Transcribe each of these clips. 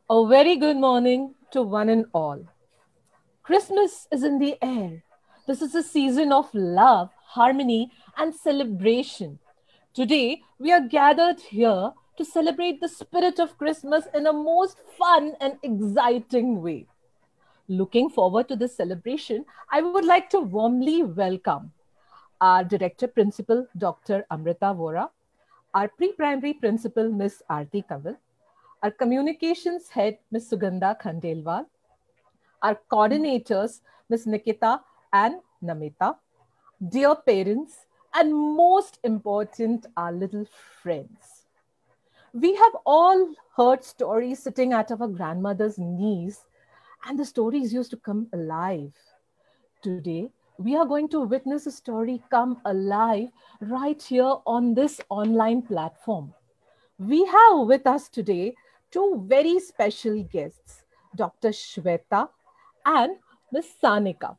A very good morning to one and all. Christmas is in the air. This is a season of love, harmony, and celebration. Today, we are gathered here to celebrate the spirit of Christmas in a most fun and exciting way. Looking forward to this celebration, I would like to warmly welcome our Director Principal, Dr. Amrita Vora, our pre-primary principal, Ms. Aarti Kanwal, our communications head, Ms. Sugandha Khandelwal, our coordinators, Ms. Nikita and Namita, dear parents, and most important, our little friends. We have all heard stories sitting at our grandmother's knees, and the stories used to come alive. Today, we are going to witness a story come alive right here on this online platform. We have with us today two very special guests, Dr. Shweta and Ms. Sanika.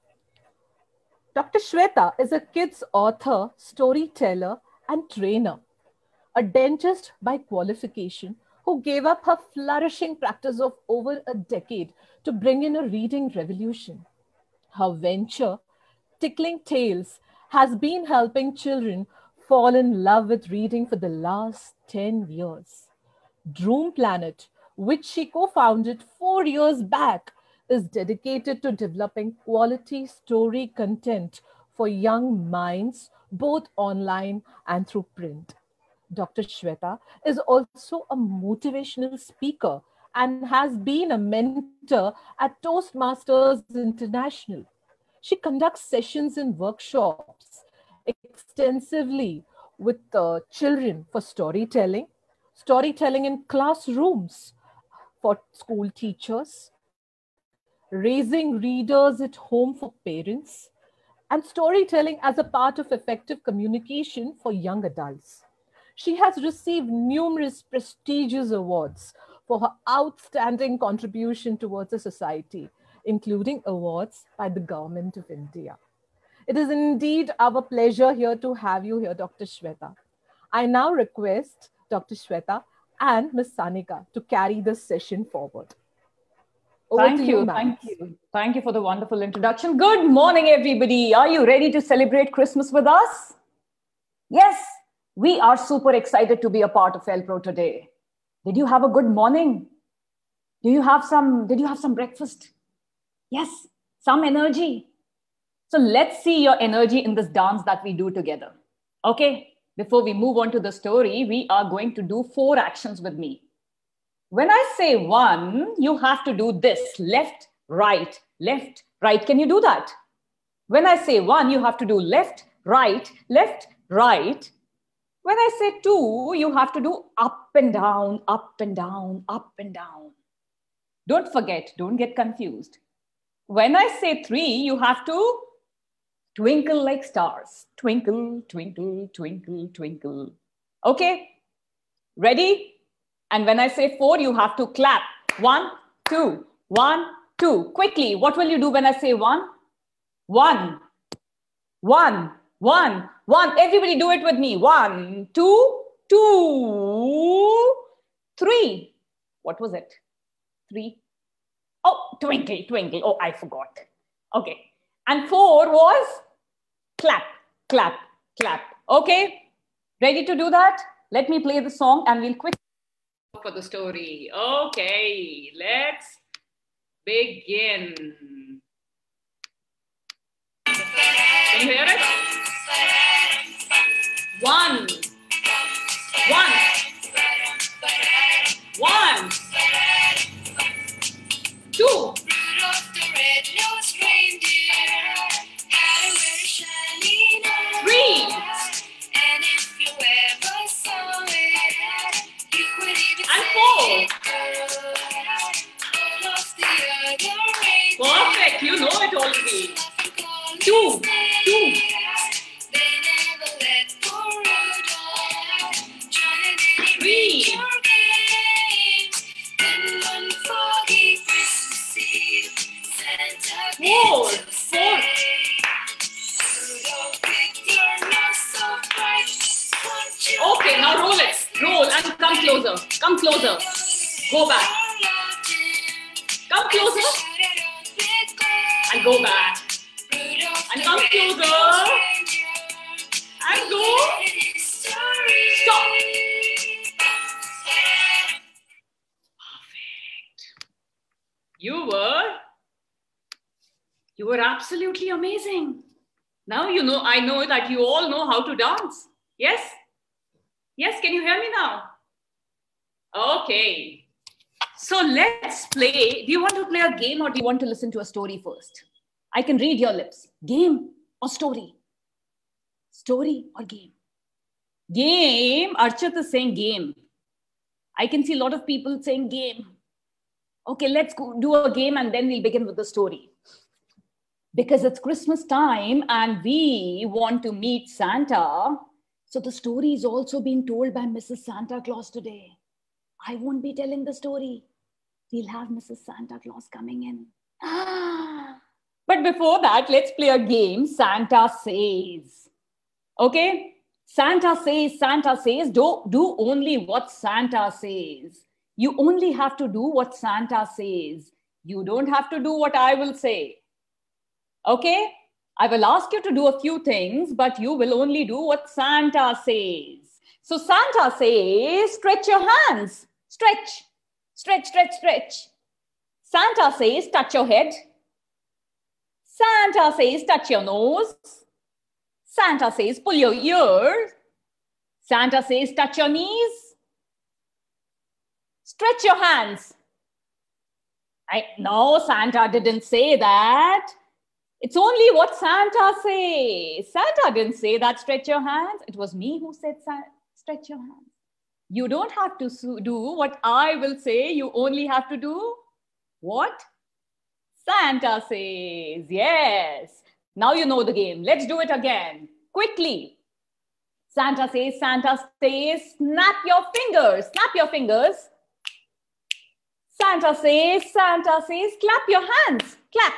Dr. Shweta is a kids author, storyteller, and trainer, a dentist by qualification who gave up her flourishing practice of over a decade to bring in a reading revolution. Her venture, Tickling Tales, has been helping children fall in love with reading for the last 10 years. Droom Planet, which she co founded 4 years back, is dedicated to developing quality story content for young minds, both online and through print. Dr. Shweta is also a motivational speaker and has been a mentor at Toastmasters International. She conducts sessions and workshops extensively with children for storytelling in classrooms for school teachers, raising readers at home for parents, and storytelling as a part of effective communication for young adults. She has received numerous prestigious awards for her outstanding contribution towards the society, including awards by the Government of India. It is indeed our pleasure here to have you here, Dr. Shweta. I now request Dr. Shweta and Ms. Sanika to carry this session forward. Over Thank to you, ma'am. thank you. Thank you for the wonderful introduction. Good morning, everybody. Are you ready to celebrate Christmas with us? Yes, we are super excited to be a part of FELPRO today. Did you have a good morning? Did you have some breakfast? Yes, some energy. So let's see your energy in this dance that we do together. Okay, before we move on to the story, we are going to do 4 actions with me. When I say 1, you have to do this, left, right, left, right. Can you do that? When I say 1, you have to do left, right, left, right. When I say 2, you have to do up and down, up and down, up and down. Don't forget, don't get confused. When I say 3, you have to twinkle like stars. Twinkle, twinkle, twinkle, twinkle. Okay, ready? And when I say 4, you have to clap. 1, 2, 1, 2. Quickly, what will you do when I say 1? 1, 1, 1, 1. Everybody do it with me. 1, 2, 2, 3. What was it? 3. Oh, twinkle, twinkle. Oh, I forgot. Okay. And 4 was clap, clap, clap. Okay. Ready to do that? Let me play the song and we'll quickly for the story. Okay, let's begin. Can you hear it? 1, 1, 1, 2. Perfect, you know it already. 2, 2. 3. 4, 4. Okay, now roll it. Roll and come closer. Come closer. Go back. Come closer. And go back. And come closer. And go. Stop. Perfect. You were absolutely amazing. Now you know, I know that you all know how to dance. Yes? Yes, can you hear me now? Okay. So let's play. Do you want to play a game or do you want to listen to a story first? I can read your lips. Game or story? Story or game? Game. Archit is saying game. I can see a lot of people saying game. Okay, let's go do a game and then we'll begin with the story. Because it's Christmas time and we want to meet Santa. So the story is also being told by Mrs. Santa Claus today. I won't be telling the story. We'll have Mrs. Santa Claus coming in. But before that, let's play a game, Santa Says. Okay? Santa says, do only what Santa says. You only have to do what Santa says. You don't have to do what I will say. Okay? I will ask you to do a few things, but you will only do what Santa says. So Santa says, stretch your hands. Stretch. Stretch, stretch, stretch. Santa says, touch your head. Santa says, touch your nose. Santa says, pull your ears. Santa says, touch your knees. Stretch your hands. No, Santa didn't say that. It's only what Santa says. Santa didn't say that, stretch your hands. It was me who said, stretch your hands. You don't have to do what I will say. You only have to do what Santa says. Yes. Now you know the game. Let's do it again. Quickly. Santa says, snap your fingers. Snap your fingers. Santa says, clap your hands. Clap.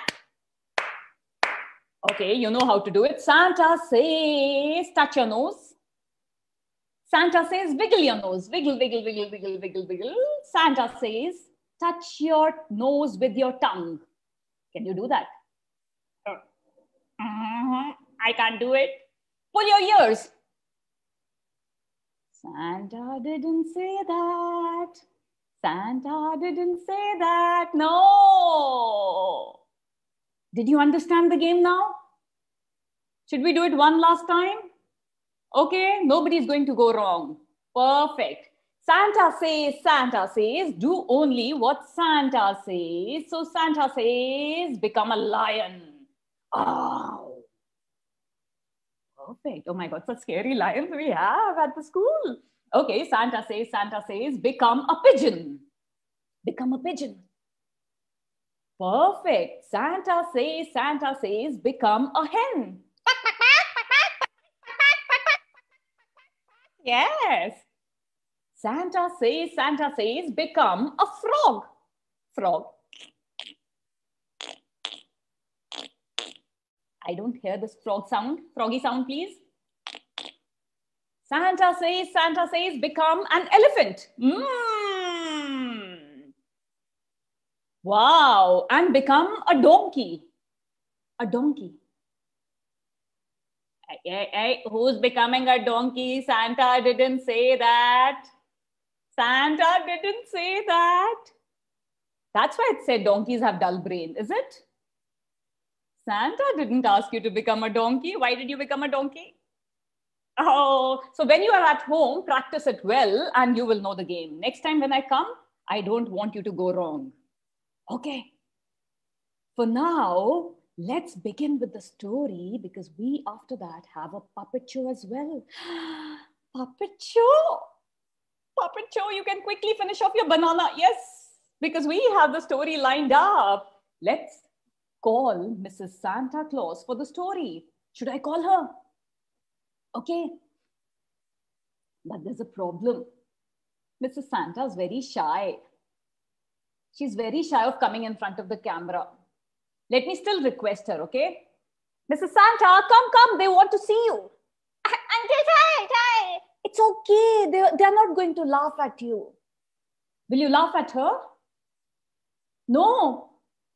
Okay, you know how to do it. Santa says, touch your nose. Santa says, wiggle your nose. Wiggle, wiggle, wiggle, wiggle, wiggle, wiggle. Santa says, touch your nose with your tongue. Can you do that? I can't do it. Pull your ears. Santa didn't say that. Santa didn't say that. No. Did you understand the game now? Should we do it one last time? Okay, nobody's going to go wrong. Perfect. Santa says, do only what Santa says. So Santa says, become a lion. Oh. Perfect. Oh my God, such scary lions we have at the school. Okay, Santa says, become a pigeon. Become a pigeon. Perfect. Santa says, become a hen. Yes. Santa says, become a frog. Frog. I don't hear this frog sound. Froggy sound, please. Santa says, become an elephant. Wow. And become a donkey. A donkey. Hey, who's becoming a donkey? Santa didn't say that. Santa didn't say that. That's why it said donkeys have dull brain, is it? Santa didn't ask you to become a donkey. Why did you become a donkey? Oh, so when you are at home, practice it well and you will know the game. Next time when I come, I don't want you to go wrong. Okay. For now, let's begin with the story because we after that have a puppet show as well. Puppet show? Puppet show, you can quickly finish off your banana. Yes, because we have the story lined up. Let's call Mrs. Santa Claus for the story. Should I call her? Okay. But there's a problem. Mrs. Santa is very shy. She's very shy of coming in front of the camera. Let me still request her, okay? Mrs. Santa, come. They want to see you. Hi. It's okay. They're not going to laugh at you. Will you laugh at her? No.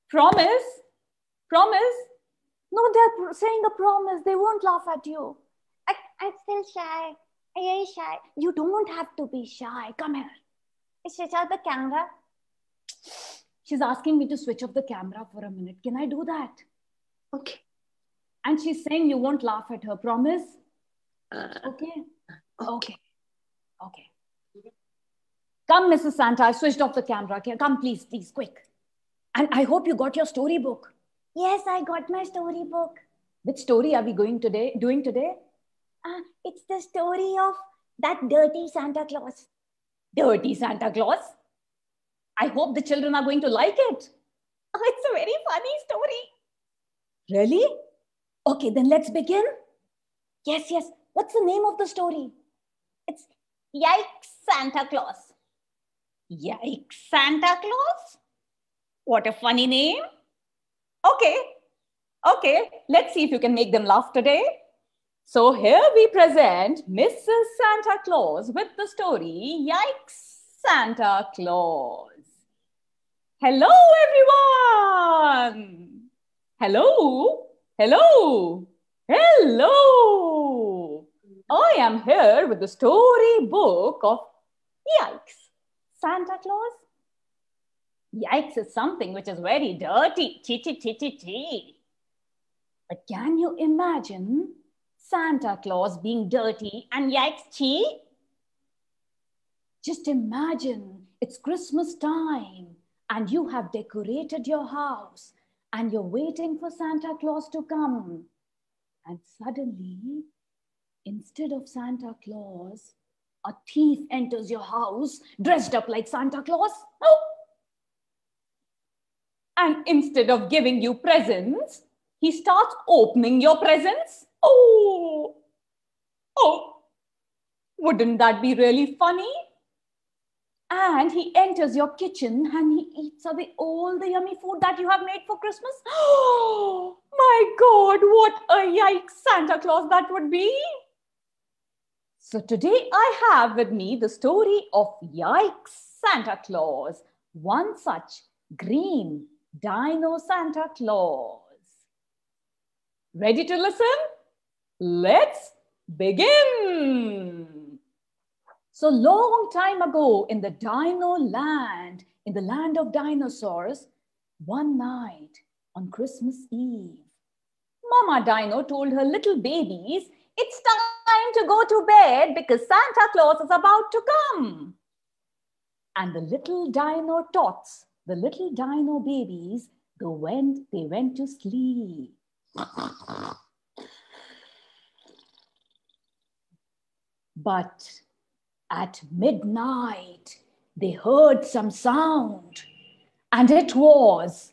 Promise? Promise? No, they're saying a promise. They won't laugh at you. I'm still shy. I'm very shy. You don't have to be shy. Come here. Switch out the camera. She's asking me to switch off the camera for a minute. Can I do that? Okay. And she's saying you won't laugh at her. Promise? Okay. Okay. Okay. Come, Mrs. Santa. I switched off the camera. Come, please, please, quick. And I hope you got your storybook. Yes, I got my storybook. Which story are we doing today? It's the story of that dirty Santa Claus. Dirty Santa Claus? I hope the children are going to like it. Oh, it's a very funny story. Really? Okay, then let's begin. Yes. What's the name of the story? It's Yikes Santa Claus. Yikes Santa Claus? What a funny name. Okay, let's see if you can make them laugh today. So here we present Mrs. Santa Claus with the story, Yikes Santa Claus. Hello, everyone. Hello. I am here with the storybook of Yikes Santa Claus. Yikes is something which is very dirty. But can you imagine Santa Claus being dirty and yikes chi? Just imagine it's Christmas time and you have decorated your house and you're waiting for Santa Claus to come. And suddenly, instead of Santa Claus, a thief enters your house dressed up like Santa Claus. Oh. And instead of giving you presents, he starts opening your presents. Oh, wouldn't that be really funny? And he enters your kitchen and he eats away all the yummy food that you have made for Christmas. Oh, my God, what a yikes Santa Claus that would be. So today I have with me the story of Yikes Santa Claus, one such green dino Santa Claus. Ready to listen? Let's begin. So long time ago in the dino land, in the land of dinosaurs, one night on Christmas Eve, Mama Dino told her little babies, it's time to go to bed because Santa Claus is about to come. And the little dino tots, the little dino babies, they went to sleep. But at midnight, they heard some sound, and it was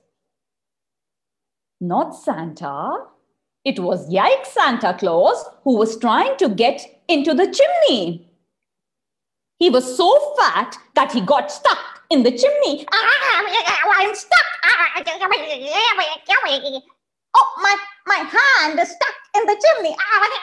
not Santa. It was Yikes Santa Claus who was trying to get into the chimney. He was so fat that he got stuck in the chimney. I'm stuck. Oh, my hand is stuck in the chimney.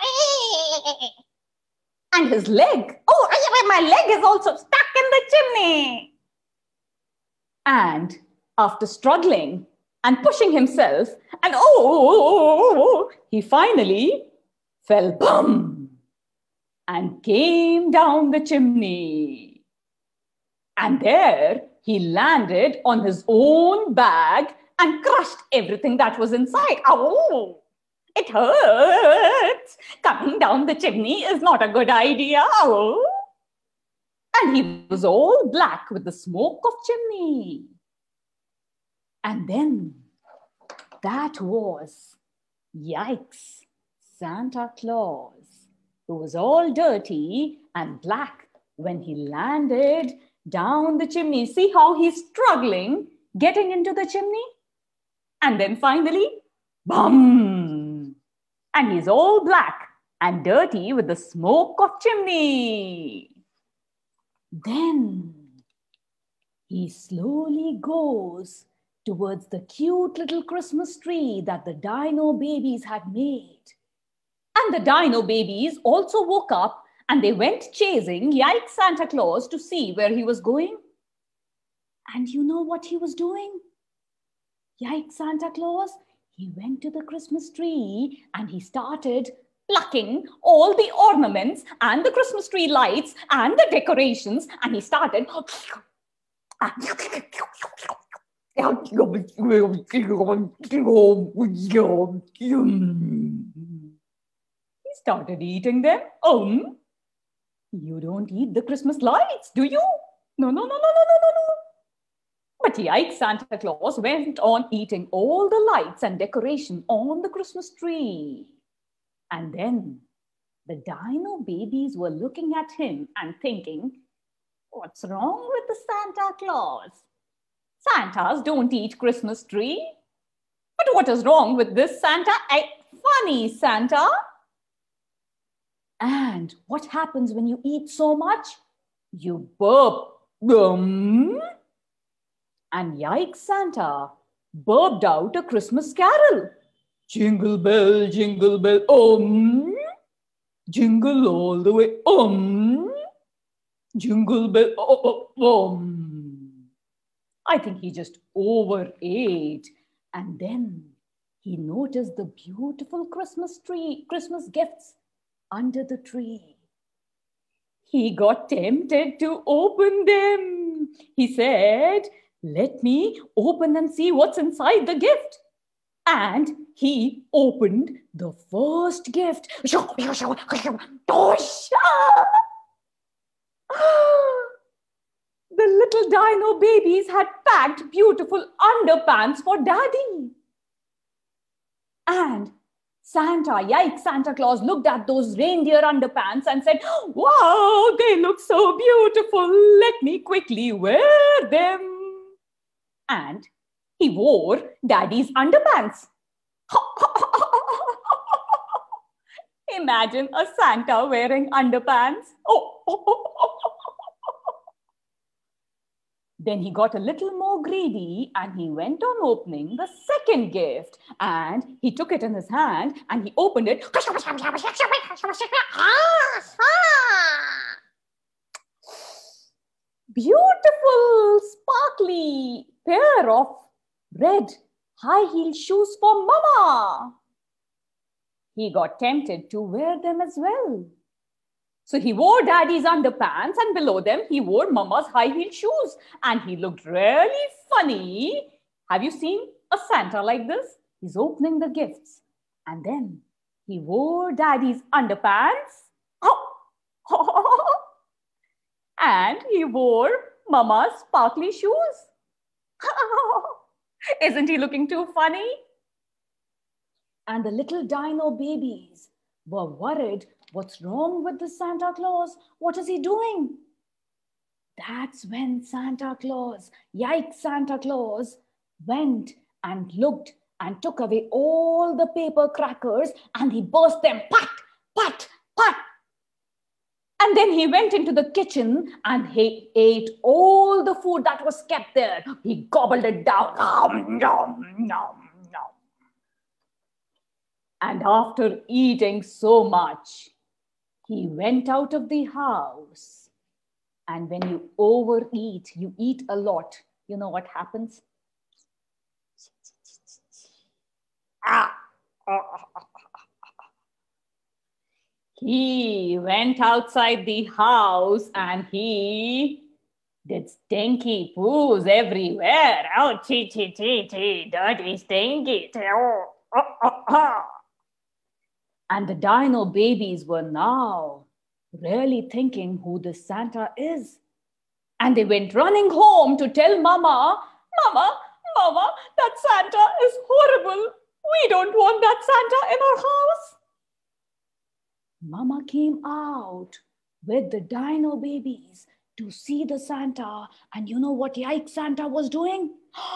And his leg. Oh, my leg is also stuck in the chimney. And after struggling and pushing himself, and he finally fell bum and came down the chimney. And there he landed on his own bag and crushed everything that was inside. Oh! It hurts. Coming down the chimney is not a good idea. Oh. And he was all black with the smoke of chimney. And then that was Yikes Santa Claus, who was all dirty and black when he landed down the chimney. See how he's struggling getting into the chimney? And then finally, bum! And he's all black and dirty with the smoke of chimney. Then he slowly goes towards the cute little Christmas tree that the dino babies had made. And the dino babies also woke up and they went chasing Yikes Santa Claus to see where he was going. And you know what he was doing? Yikes, Santa Claus. He went to the Christmas tree and he started plucking all the ornaments and the Christmas tree lights and the decorations, and he started he started eating them. You don't eat the Christmas lights, do you? No, no, no, no, no, no, no, no. But yikes, Santa Claus went on eating all the lights and decoration on the Christmas tree. And then the dino babies were looking at him and thinking, what's wrong with the Santa Claus? Santas don't eat Christmas tree. But what is wrong with this Santa? A funny Santa. And what happens when you eat so much? You burp. And yikes, Santa burped out a Christmas carol. Jingle bell, jingle all the way, jingle bell, I think he just overate. And then he noticed the beautiful Christmas gifts under the tree. He got tempted to open them. He said, let me open and see what's inside the gift. And he opened the first gift. The little dino babies had packed beautiful underpants for Daddy. And Yikes, Santa Claus looked at those reindeer underpants and said, wow, they look so beautiful. Let me quickly wear them. And he wore Daddy's underpants. Imagine a Santa wearing underpants. Then he got a little more greedy and he went on opening the second gift. And he took it in his hand and he opened it. Beautiful, sparkly pair of red high-heel shoes for Mama. He got tempted to wear them as well. So he wore Daddy's underpants and below them he wore Mama's high-heel shoes. And he looked really funny. Have you seen a Santa like this? He's opening the gifts. And then he wore Daddy's underpants. And he wore Mama's sparkly shoes. Isn't he looking too funny? And the little dino babies were worried. What's wrong with the Santa Claus? What is he doing? That's when Santa Claus, yikes, Santa Claus, went and looked and took away all the paper crackers and he burst them, pat, pat, pat. And then he went into the kitchen and he ate all the food that was kept there. He gobbled it down. Nom, nom, nom, nom. And after eating so much, he went out of the house. And when you overeat, you eat a lot. You know what happens? He went outside the house and he did stinky poos everywhere. Oh, chee, chee, chee, chee, dirty, stinky. And the dino babies were now really thinking who this Santa is. And they went running home to tell Mama, Mama, Mama, that Santa is horrible. We don't want that Santa in our house. Mama came out with the dino babies to see the Santa. And you know what yikes Santa was doing?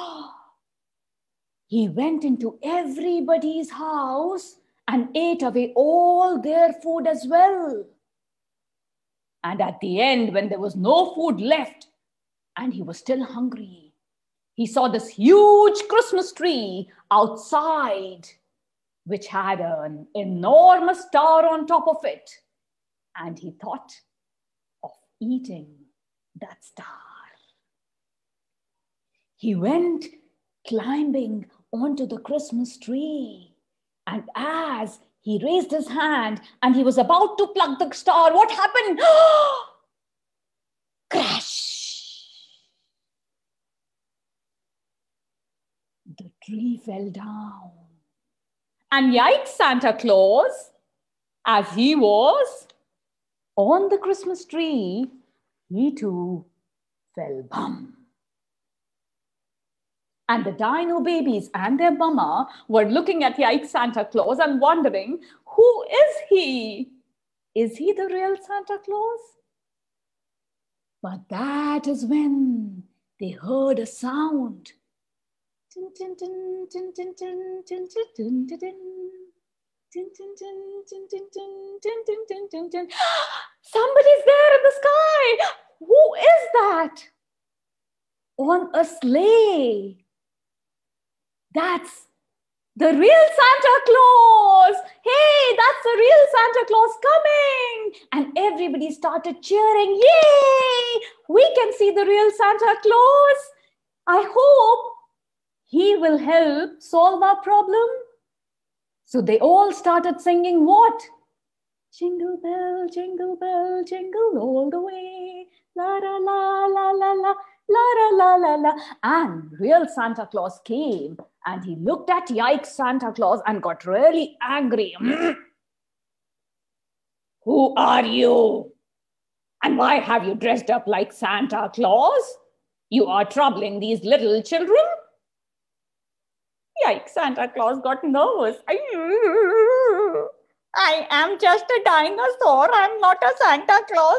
He went into everybody's house and ate away all their food as well. And at the end, when there was no food left and he was still hungry, he saw this huge Christmas tree outside, which had an enormous star on top of it. And he thought of eating that star. He went climbing onto the Christmas tree. And as he raised his hand and he was about to pluck the star, what happened? Crash! The tree fell down. And yikes, Santa Claus, as he was on the Christmas tree, he too fell bum. And the dino babies and their mama were looking at yikes Santa Claus and wondering, who is he? Is he the real Santa Claus? But that is when they heard a sound. Somebody's there in the sky. Who is that? On a sleigh. That's the real Santa Claus. Hey, that's the real Santa Claus coming. And everybody started cheering. Yay! We can see the real Santa Claus. I hope he will help solve our problem. So they all started singing what? Jingle bell, jingle all the way. La la la la la la. La la la la la. And real Santa Claus came and he looked at yikes Santa Claus and got really angry. Who are you? And why have you dressed up like Santa Claus? You are troubling these little children. Yikes, Santa Claus got nervous. I am just a dinosaur. I'm not a Santa Claus.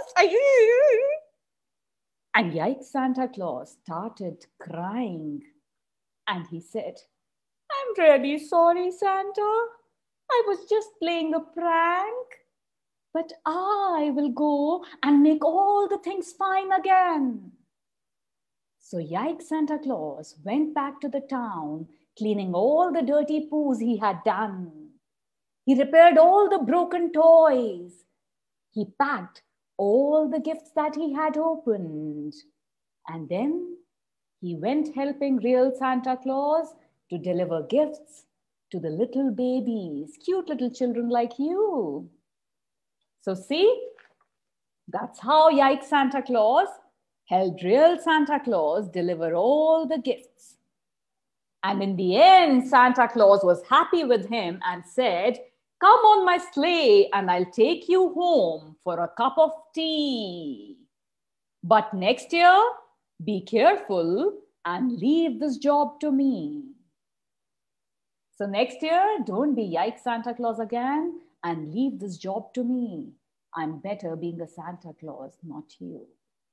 And yikes, Santa Claus started crying. And he said, I'm really sorry, Santa. I was just playing a prank. But I will go and make all the things fine again. So yikes, Santa Claus went back to the town, cleaning all the dirty poos he had done. He repaired all the broken toys. He packed all the gifts that he had opened. And then he went helping real Santa Claus to deliver gifts to the little babies, cute little children like you. So see, that's how yikes Santa Claus helped real Santa Claus deliver all the gifts. And in the end, Santa Claus was happy with him and said, come on my sleigh and I'll take you home for a cup of tea. But next year, be careful and leave this job to me. So next year, don't be yikes Santa Claus again and leave this job to me. I'm better being a Santa Claus, not you.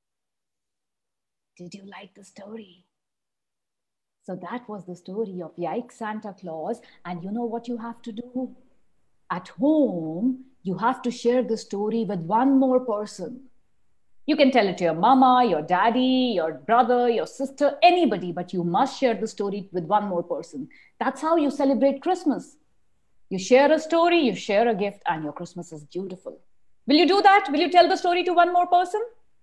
Did you like the story? So that was the story of yikes Santa Claus. And you know what you have to do? At home, you have to share the story with one more person. You can tell it to your mama, your daddy, your brother, your sister, anybody, but you must share the story with one more person. That's how you celebrate Christmas. You share a story, you share a gift, and your Christmas is beautiful. Will you do that? Will you tell the story to one more person?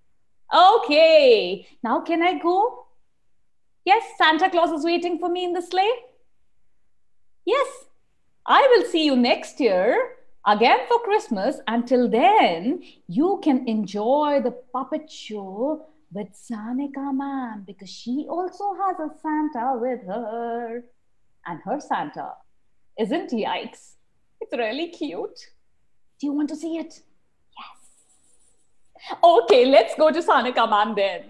Okay. Now can I go? Yes, Santa Claus is waiting for me in the sleigh. Yes. I will see you next year again for Christmas. Until then, you can enjoy the puppet show with Sanika ma'am because she also has a Santa with her. And her Santa isn't yikes. It's really cute. Do you want to see it? Yes. Okay, let's go to Sanika ma'am then.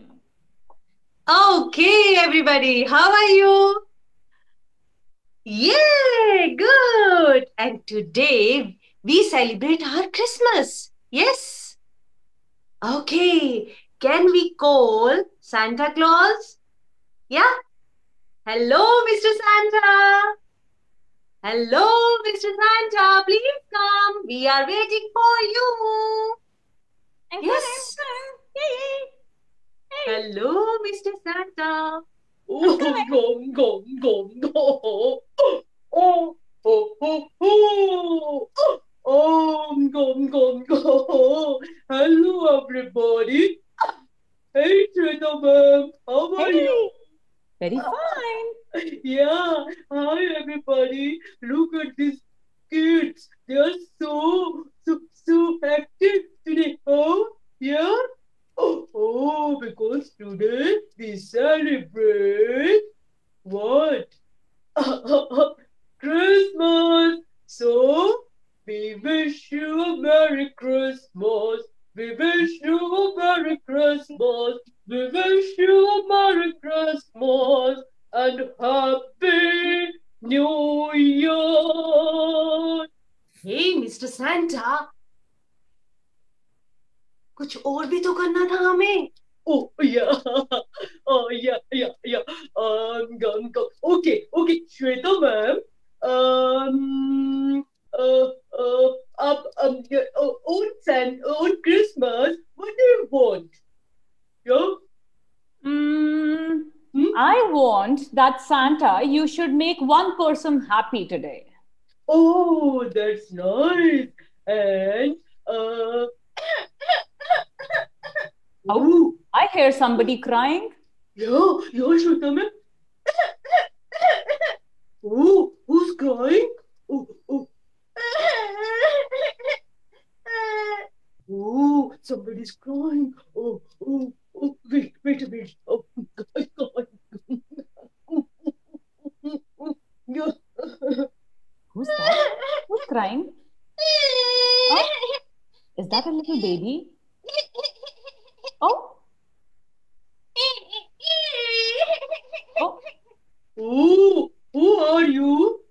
Okay, everybody, how are you? Yay, good. And today we celebrate our Christmas. Yes. Okay, can we call Santa Claus? Yeah. Hello, Mr. Santa. Hello, Mr. Santa. Please come. We are waiting for you. Yes. Hello, Mr. Santa. Oh, gom, gom, gom, gom. Oh, oh, oh, oh. Gom, gom, gom. Hello, everybody. Hey, gentlemen. How are you? Very fine. Yeah, hi everybody. Look at these kids. They are so active today. Oh, yeah. Because today we celebrate what? Christmas. So we wish you a Merry Christmas. We wish you a Merry Christmas. We wish you a Merry Christmas and Happy New Year. Hey, Mr. Santa, कुछ और भी तो करना था हमें. Oh, yeah. Oh, yeah. Okay, Shweta ma'am. Um, yeah, on Christmas, what do you want? Yeah? I want that Santa, you should make one person happy today. Oh, that's nice. And, uh, Oh, I hear somebody crying. yeah, Shweta ma'am. Oh, who's crying? Oh. Oh, somebody's crying. Oh, wait a minute. Oh, God. Who's that? Who's crying? Oh, is that a little baby? Oh. Oh. Oh, who are you?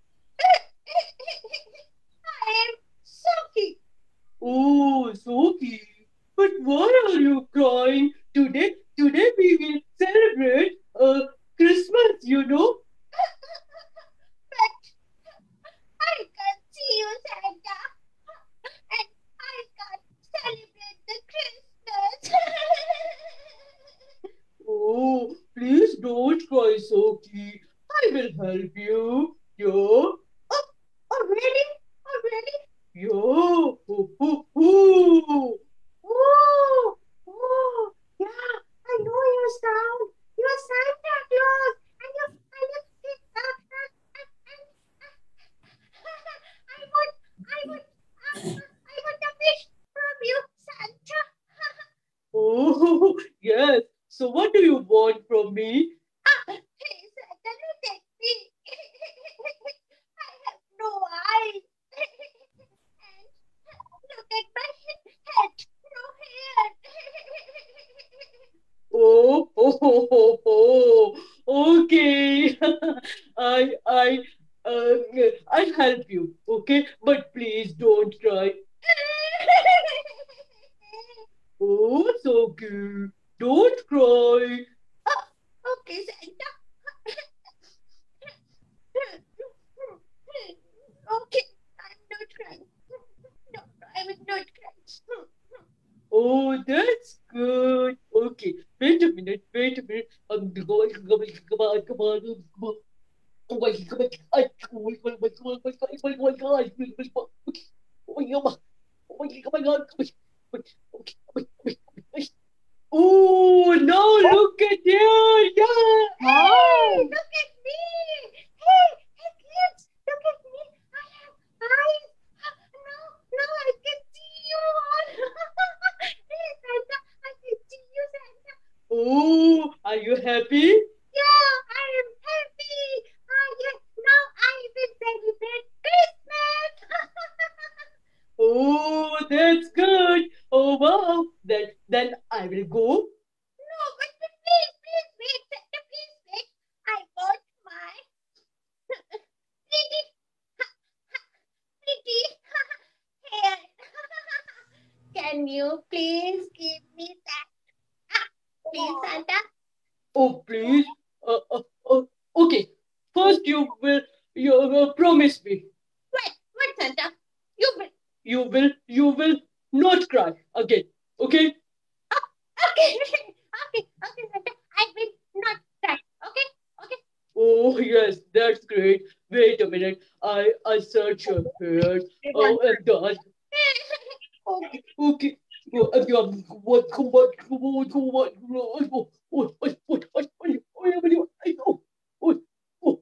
I am Sophie. Oh, Sophie. But why are you crying? Today we will celebrate Christmas, you know. But I can't see you, Santa. And I can't celebrate the Christmas. Oh, please don't cry, Sophie. I will help you. Yeah. Oh, really? Yeah. Oh. Oh, yeah, I know your sound. You're Santa Claus. And you I want a wish from you, Santa. Oh, yes. So what do you want from me? Hey, Santa, look at me. I have no eyes. And look at my head, no hair. Oh, okay. I'll help you, okay? But please don't cry. Oh, so cute. Don't cry. Okay, Santa. Okay, I'm not crying. No, I will not cry. Oh, that's good. Okay, wait a minute. Come on. Oh my God. Oh my God. Okay. Oh, now look at you. Yeah. Hey, look at me. Hey, kids, look at me. I have eyes. Now I can see you all. Hey, Santa, I can see you, Santa. Oh, are you happy? Yeah, I am happy. Yes, now I will celebrate Christmas. Oh, that's good. Oh, wow. Then I will go. No, but please wait, Santa, please wait. I got my pretty hair. Can you please give me that? Please, Santa. Oh, please. Okay. First, you promise me. What, Santa? You will not cry again. Okay? Okay, Santa. I will not cry. Okay. Oh, yes, that's great. Wait a minute. I search your hair. Oh, I'm done. Okay. What?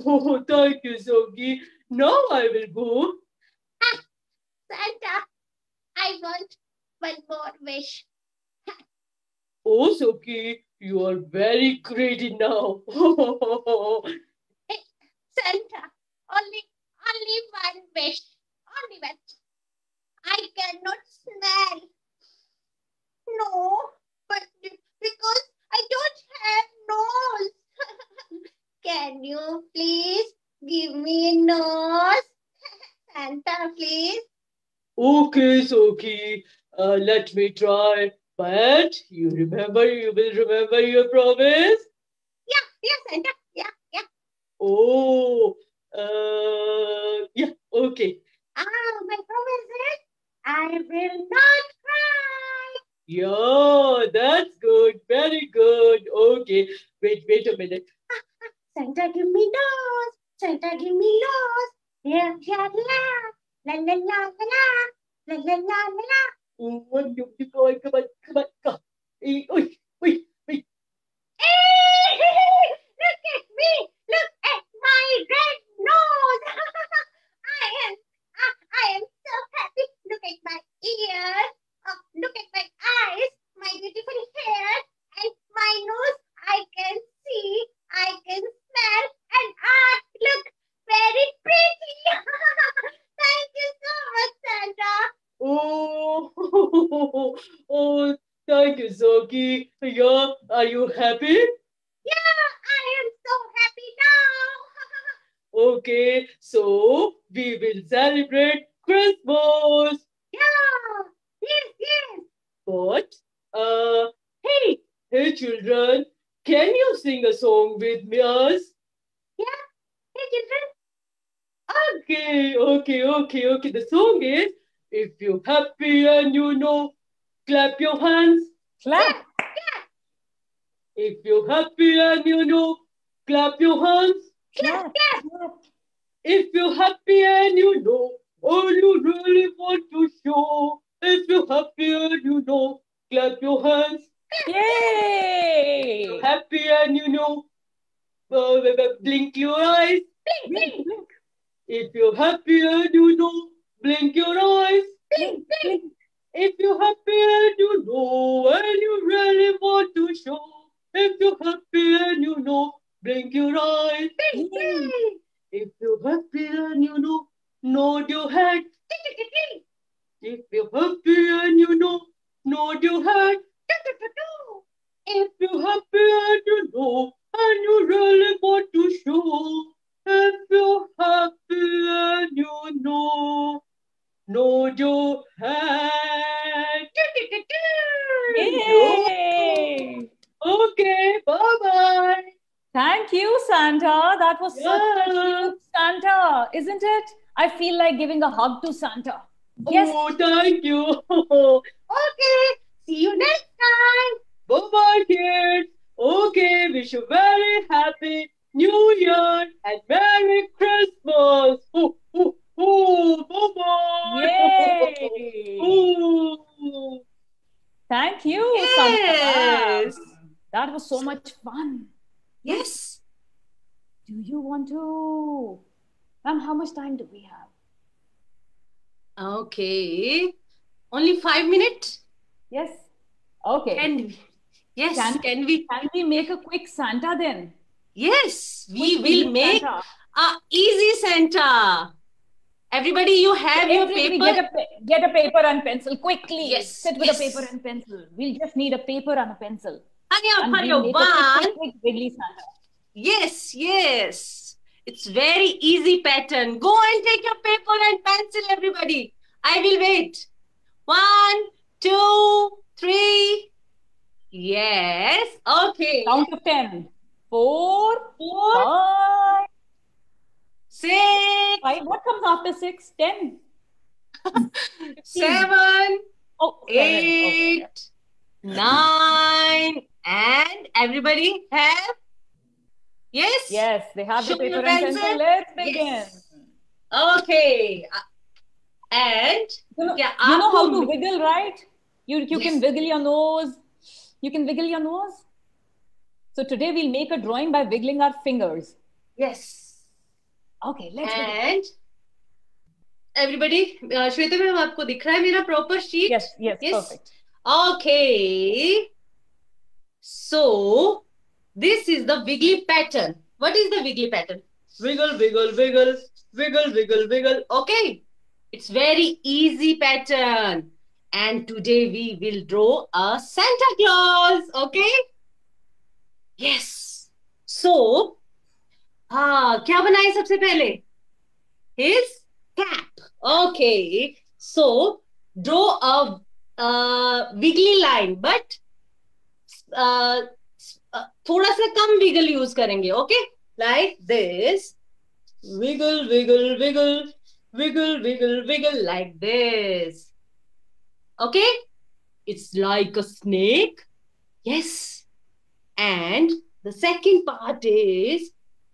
Oh, thank you, Soki. Now I will go. Santa, I want one more wish. Oh, Soki, you are very greedy now. Santa, only one wish. Only one. I cannot smell. No, but because I don't have nose. Can you please give me a nose? Santa, please. Okay, Soki, let me try. But you will remember your promise? Yeah, Santa. Yeah. Oh, yeah, okay. My promise is I will not cry. Yeah, that's good. Very good. Okay, wait a minute. Santa, give me nose. Santa, give me nose. La la la la la la la la la la la. Oh, come on. Oi. Look at me! Look at my red nose! I am so happy. Look at my ears. Look at my eyes, my beautiful hair, and my nose. I can see, I can smell, and I look very pretty. Thank you so much, Santa. Oh, thank you, Soki. Yeah, are you happy? Yeah, I am so happy now. Okay, so we will celebrate Christmas. Yeah, yes. But, hey, children, can you sing a song with me, us? Yeah, hey children. Okay. The song is, if you're happy and you know, clap your hands. Clap. If you're happy and you know, clap your hands. Clap. If you're happy and you know, all you really want to show. If you're happy and you know, clap your hands. Yay! Happy and you know, blink your eyes. Blink. If you're happy and you know, blink your eyes. Blink. If you're happy and you know, and you really want to show. If you're happy and you know, blink your eyes. Yay. If you're happy and you know, nod your head. If you're happy and you know, nod your head. If you're happy and you know, and you really want to show. If you're happy and you know, nod your head. Yay! Okay, bye-bye. Thank you, Santa. That was such a Yeah. cute Santa, isn't it? I feel like giving a hug to Santa. Yes. Oh, thank you. Okay, see you next time. Bye-bye, kids. Okay, wish you very happy New Year and Merry Christmas. Bye-bye. Yay! Ooh. Thank you, Yes. Santa. That was so much fun. Yes. Do you want to? Ma'am, how much time do we have? Okay. Only 5 minutes? Yes. Okay. Can we? Can we make a quick Santa then? Yes, we Quick, will easy make Santa. a easy Santa. Everybody, you have your Everybody paper? get a paper and pencil quickly. Yes, Sit with yes. a paper and pencil. We'll just need a paper and a pencil. Hurry And up. we'll make a One. quick wiggly Santa. Yes. It's very easy pattern. Go and take your paper and pencil, everybody. I will wait. 1, 2, 3. Yes. Okay. Count of 10. 4, 4, 5, 6, 5. What comes after 6? 10. 7, Oh, 7. 8, Okay. 9, and everybody have? Yes? Yes, they have the Show your paper and pencil. pencil. Let's begin. Yes. Okay. And You know, yeah, you know how to आपको- wiggle, right? You Yes. can wiggle your nose. You can wiggle your nose. So today we'll make a drawing by wiggling our fingers. Yes. Okay, let's begin. And everybody, Shweta ma'am, आपको दिख रहा है मेरा proper sheet? Yes, perfect. Okay. So this is the wiggly pattern. What is the wiggly pattern? Wiggle, wiggle, wiggle, wiggle, wiggle, wiggle. Okay. It's very easy pattern. And today we will draw a Santa Claus. Okay. Yes. So, क्या बनाए सबसे पहले? His cap. Okay. So, draw a wiggly line, but थोड़ा सा कम wiggle use करेंगे. Okay. Like this. Wiggle, wiggle, wiggle, wiggle, wiggle, wiggle, like this. Okay? It's like a snake. Yes. And the second part is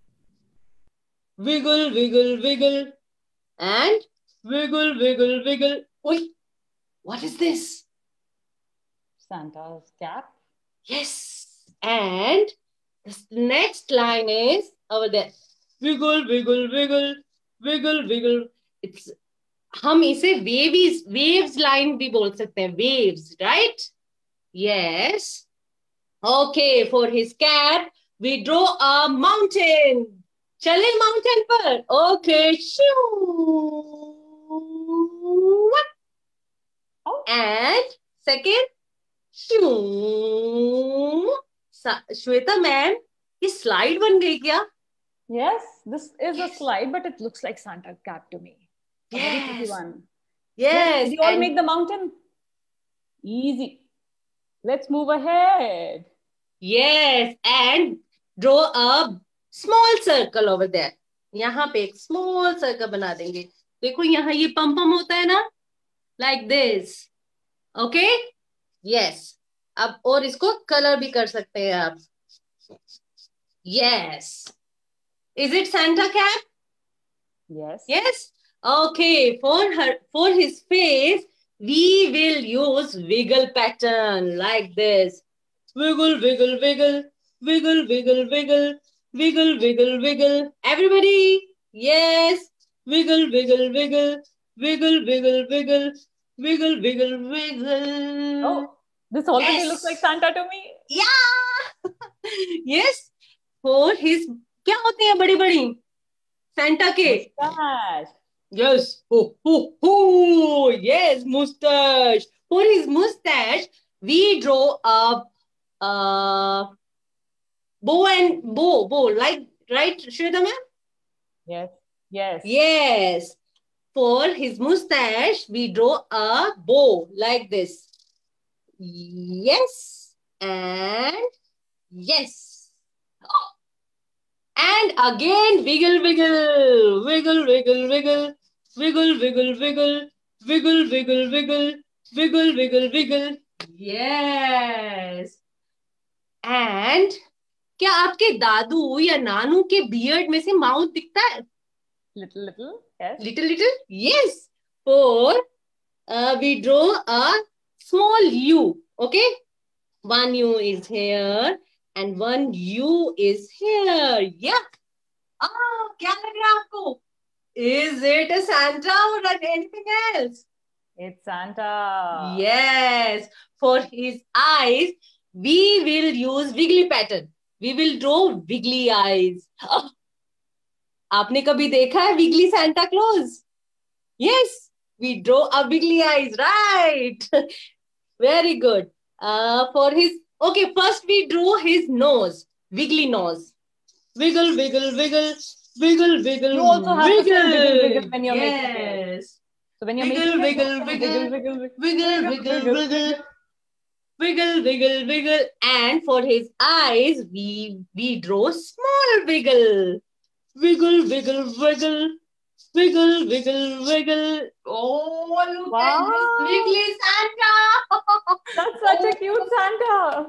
wiggle, wiggle, wiggle, and wiggle, wiggle, wiggle. Oi, what is this? Santa's cap. Yes. And the next line is over there. Wiggle, wiggle, wiggle, wiggle, wiggle. It's हम इसे waves line भी बोल सकते हैं. Waves, right? Yes. Okay, for his cap, we draw a mountain. चले mountain पर. Okay. And second. Shweta ma'am, ये slide बन गई क्या? Yes, this is a slide, but it looks like Santa cap to me. A very pretty one. Yes. Did you all make the mountain? Easy. Let's move ahead. Yes, and draw a small circle over there. यहाँ पे एक small circle बना देंगे. देखो यहाँ ये pum pum होता है ना? Like this. Okay? Yes. अब और इसको color भी कर सकते हैं आप. Yes. Is it Santa cap? Yes. Yes. Okay. For his face, we will use wiggle pattern like this. Wiggle, wiggle, wiggle, wiggle, wiggle, wiggle, wiggle, wiggle, wiggle. Everybody, yes. Wiggle, wiggle, wiggle, wiggle, wiggle, wiggle, wiggle, wiggle, wiggle. Oh, this already Yes. looks like Santa to me. Yeah. Yes. For his, क्या होते हैं बड़ी बड़ी? Santa के. Mustache. Yes. Oh. Yes, mustache. For his mustache, we draw a bow, like, right, Shweta ma'am? Yes. Yes. Yes. For his mustache, we draw a bow like this. Yes. And yes. Oh. And again, wiggle, wiggle, wiggle, wiggle, wiggle, wiggle, wiggle, wiggle, wiggle, wiggle, wiggle, wiggle, wiggle, wiggle. Yes. And क्या आपके दादू या नानू के beard में से mouth दिखता है? Little. Yes. Little. Yes. For we draw a small U. Okay. One U is here and one U is here. Yeah. क्या लग रहा है आपको? Is it a Santa or anything else? It's Santa. Yes. For his eyes, we will use wiggly pattern. We will draw wiggly eyes. आपने कभी देखा है wiggly Santa Claus? Yes. We draw a wiggly eyes, right? Very good. Okay, first we draw his nose. Wiggly nose. Wiggle, wiggle, wiggle, wiggle, wiggle. You also have to say wiggle when you're making it. Yes. So when you're Wiggle, making it, wiggle, wiggle. Wiggle, wiggle, wiggle. And for his eyes, we draw small wiggle. Wiggle, wiggle, wiggle. Wiggle, wiggle, wiggle. Oh, look at this wiggly Santa. That's such a cute Santa.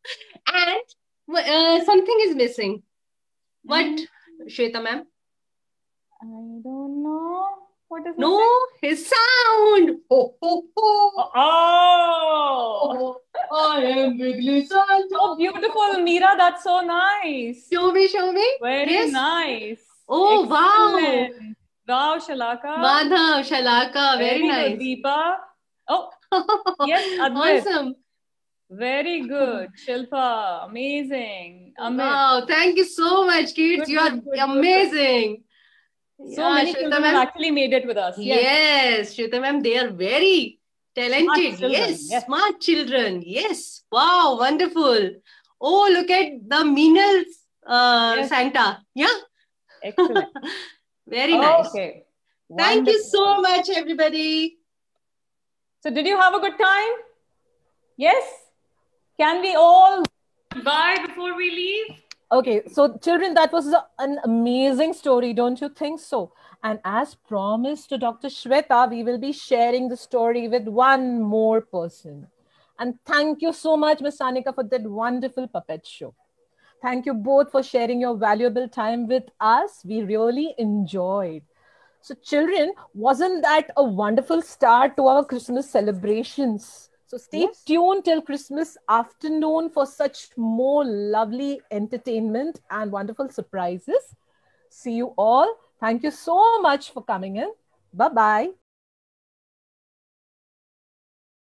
And something is missing. What, Shweta ma'am? I don't know. What is No, his sound. Ho, ho, ho. Oh! I am wiggly Santa. Oh, beautiful, Meera. That's so nice. Show me. Very Yes. nice. Oh, wow. Excellent. Wow, Shalaka. Madhav, Shalaka, very Good, nice. Deepa. Oh, yes, Advait. Awesome. Very good. Shilpa, amazing. Amit. Wow, thank you so much, kids. Good, You are good, good, good. amazing. So many Shweta children have ma'am. actually made it with us. Yes. Yes, Shweta ma'am, they are very talented. Smart children, Yes, yes. smart children. Yes. Wow, wonderful. Oh, look at the Minal Yes. Santa. Yeah. Excellent. Very nice. Okay. Thank you Wonderful. so much, everybody. So did you have a good time? Yes? Can we all goodbye before we leave? Okay, so children, that was an amazing story, don't you think so? And as promised to Dr. Shweta, we will be sharing the story with one more person. And thank you so much, Ms. Sanika, for that wonderful puppet show. Thank you both for sharing your valuable time with us. We really enjoyed. So, children, wasn't that a wonderful start to our Christmas celebrations? So, stay Yes. tuned till Christmas afternoon for such more lovely entertainment and wonderful surprises. See you all. Thank you so much for coming in. Bye bye.